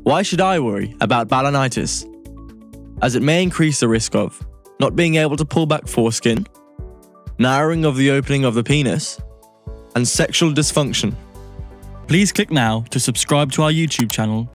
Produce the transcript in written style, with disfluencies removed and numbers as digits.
Why should I worry about balanitis? As it may increase the risk of not being able to pull back foreskin, narrowing of the opening of the penis, and sexual dysfunction. Please click now to subscribe to our YouTube channel